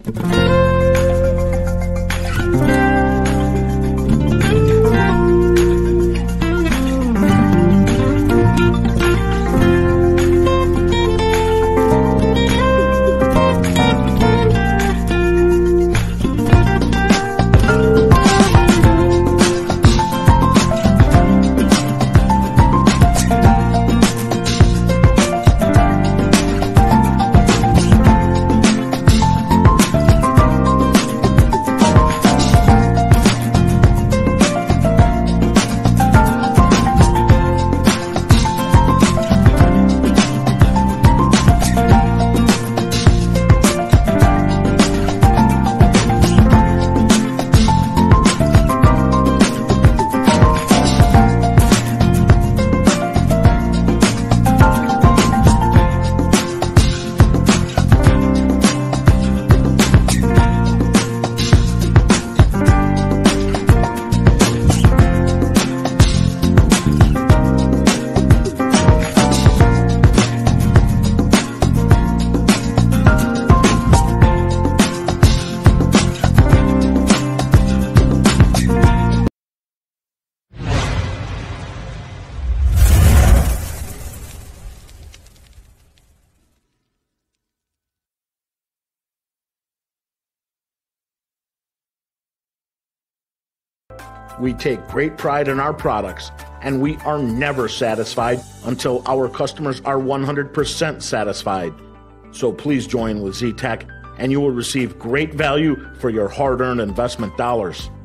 We take great pride in our products, and we are never satisfied until our customers are 100% satisfied. So please join with Z-Tech, and you will receive great value for your hard-earned investment dollars.